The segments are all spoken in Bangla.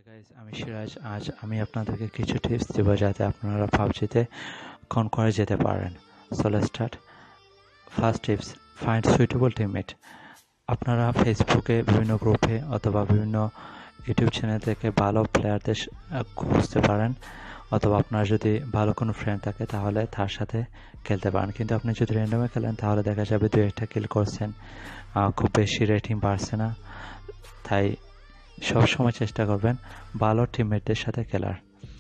গাইস, আমি সিরাজ। আজ আমি আপনাদেরকে কিছু টিপস দেবো যাতে আপনারা পাবজিতে কনকোয়ারে যেতে পারেন। So let's start. First tips, find suitable teammate. আপনারা ফেসবুকে বিভিন্ন গ্রুপে অথবা বিভিন্ন ইউটিউব চ্যানেল থেকে ভালো প্লেয়ারদের খুঁজতে পারেন, অথবা আপনার যদি ভালো কোনো ফ্রেন্ড থাকে তাহলে তার সাথে খেলতে পারেন। কিন্তু আপনি যদি র্যান্ডমে খেলেন তাহলে দেখা যাবে 2-1টা কিল করছেন, খুব বেশি রেটিং বাড়ছে না। তাই সবসময় চেষ্টা করবেন ভালো টিমমেটদের সাথে খেলার।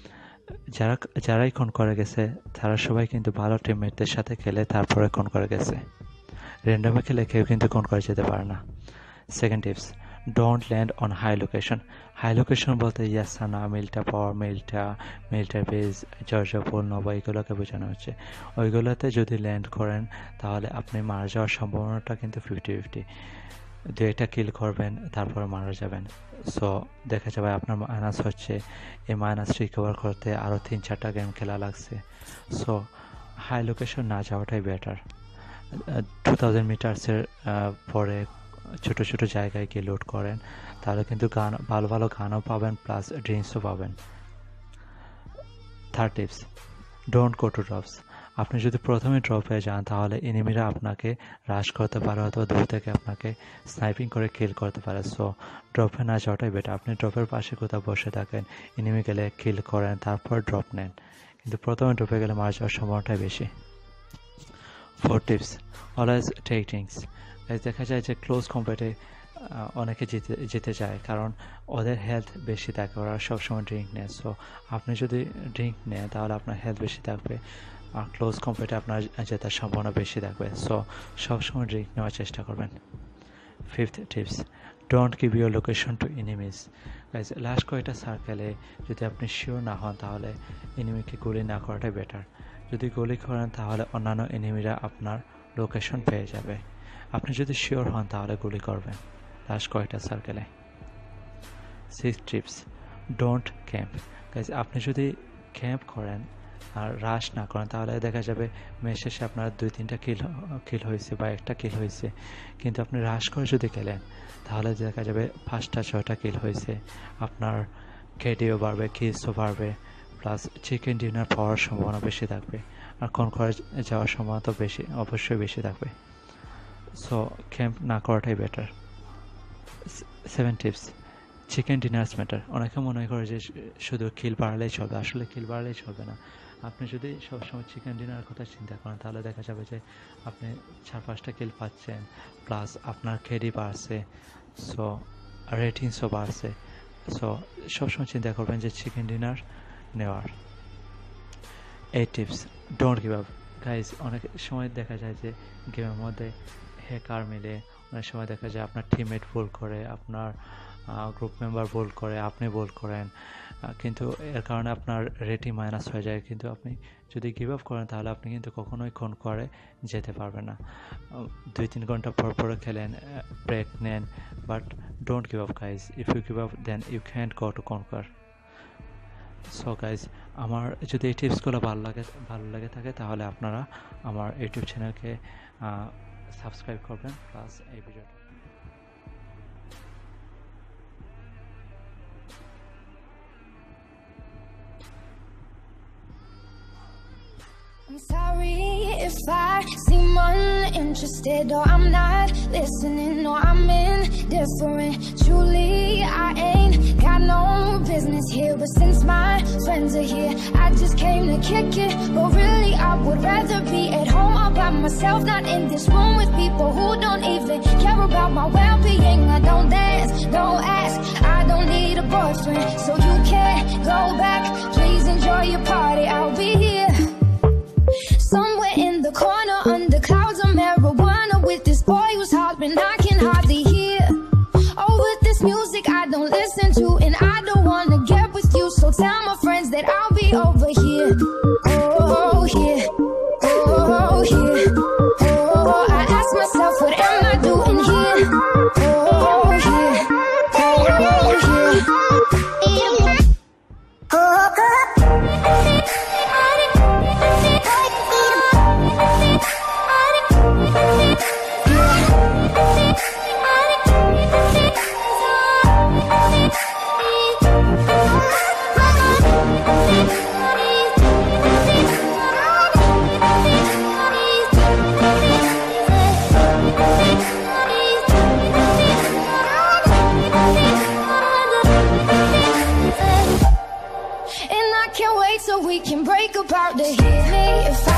যারাই করে গেছে তারা সবাই কিন্তু ভালো টিমমেটদের সাথে খেলে তারপরে করে গেছে। র্যান্ডমে খেলে কেউ কিন্তু করে যেতে পারে না। Second tips, don't land on high location. High location বলতে ইয়াসানা, মিল্টা পাওয়ার, মিল্টার বেজ, জর্জাপুর, নবা, এগুলোকে বোঝানো হচ্ছে। ওইগুলোতে যদি ল্যান্ড করেন তাহলে আপনি মারা যাওয়ার সম্ভাবনাটা কিন্তু 50-50। 2-1টা কিল করবেন তারপরে মারা যাবেন। সো দেখা যাবে আপনার মাইনাস হচ্ছে, এই মাইনাস রিকভার করতে আরও 3-4টা গেম খেলা লাগছে। সো হাই লোকেশন না যাওয়াটাই বেটার। 2000 মিটার্সের পরে ছোট ছোট জায়গায় গিয়ে লোড করেন, তাহলে কিন্তু ভালো ভালো গানও পাবেন, প্লাস ড্রিঙ্কসও পাবেন। Third tips, don't go to drops. আপনি যদি প্রথমে ড্রপে যান তাহলে এনিমিরা আপনাকে রাশ করতে পারে অথবা দূর থেকে আপনাকে স্নাইপিং করে কিল করতে পারে। সো ড্রপে না যাওয়াটাই বেটার। আপনি ড্রপের পাশে কোথাও বসে থাকেন, এনিমি গেলে কিল করেন, তারপর ড্রপ নেন। কিন্তু প্রথমে ড্রপে গেলে মারা যাওয়ার সম্ভাবনাটাই বেশি। Four tips, always take drinks. দেখা যায় যে ক্লোজ কম্প্যাটে অনেকে জিতে যায়, কারণ ওদের হেলথ বেশি থাকে, ওরা সবসময় ড্রিঙ্ক নেয়। সো আপনি যদি ড্রিঙ্ক নেন তাহলে আপনার হেলথ বেশি থাকবে, আর ক্লোজ কম্প্যাটে আপনার জেতার সম্ভাবনা বেশি থাকবে। সো সবসময় ড্রিঙ্ক নেওয়ার চেষ্টা করবেন। Fifth tips, don't give your location to enemies. Guys, last কয়েকটা সার্কেলে যদি আপনি শিওর না হন তাহলে এনিমিকে গুলি না করাটাই বেটার। যদি গুলি করেন তাহলে অন্যান্য এনিমিরা আপনার লোকেশন পেয়ে যাবে। আপনি যদি শিওর হন তাহলে গুলি করবেন লাস্ট কয়েকটা সার্কেলে। Six tips, don't camp. Guys, আপনি যদি ক্যাম্প করেন আর রাশ না করেন তাহলে দেখা যাবে ম্যাচ শেষে আপনার 2-3টা কিল হয়েছে বা 1টা কিল হয়েছে। কিন্তু আপনি রাশ করে যদি খেলেন তাহলে দেখা যাবে 5টা-6টা কিল হয়েছে, আপনার কেডিও বাড়বে, কিলসও বাড়বে, প্লাস চিকেন ডিনার পাওয়ার সম্ভাবনা বেশি থাকবে, আর করে যাওয়ার সম্ভাবনা তো অবশ্যই বেশি থাকবে। সো ক্যাম্প না করাটাই better. 7 tips, chicken dinners matter. অনেকে মনে করে যে শুধু কিল বাড়ালেই চলবে, আসলে কিল বাড়ালেই চলবে না। আপনি যদি সবসময় চিকেন ডিনার কথা চিন্তা করেন তাহলে দেখা যাবে যে আপনি 4-5টা কিল পাচ্ছেন, প্লাস আপনার কেডি বাড়ছে, সো রেটিংসও বাড়ছে। সো সবসময় চিন্তা করবেন যে চিকেন ডিনার নেওয়ার। 8 tips, don't give up. Guys, অনেক সময় দেখা যায় যে গেমের মধ্যে হ্যাকার মিলে, অনেক সময় দেখা যায় আপনার টিমমেট ভুল করে, আপনার গ্রুপ মেম্বার ভুল করে, আপনি ভুল করেন, কিন্তু এর কারণে আপনার রেটিং মাইনাস হয়ে যায়। কিন্তু আপনি যদি গিভ আপ করেন তাহলে আপনি কিন্তু কখনোই করে যেতে পারবেন না। 2-3 ঘন্টা পর খেলেন, ব্রেক নেন, but don't give up guys. If you give up then you can't go to conquer. So guys, আমার যদি এই টিপসগুলো ভালো লাগে থাকে তাহলে আপনারা আমার ইউটিউব চ্যানেলকে সাবস্ক্রাইব করবেন, প্লাস এই ভিডিওটা I'm sorry if I seem uninterested or I'm not listening or I'm indifferent. Truly, I ain't got no business here, but since my friends are here, I just came to kick it. But really, I would rather be at home all by myself, not in this room with people who don't even care about my well-being. I don't dance, don't ask, I don't need a boyfriend, so you can't go back. Please enjoy your party, I'll be here somewhere in the corner under clouds of marijuana with this boy who's hopping, I can hardly hear. Oh, with this music I don't listen to, and I don't wanna get with you, so tell my friends that I'll be over here. Oh, here, oh, here, oh, I ask myself, what am I doing here? Oh, here, oh, here, about to hit me if I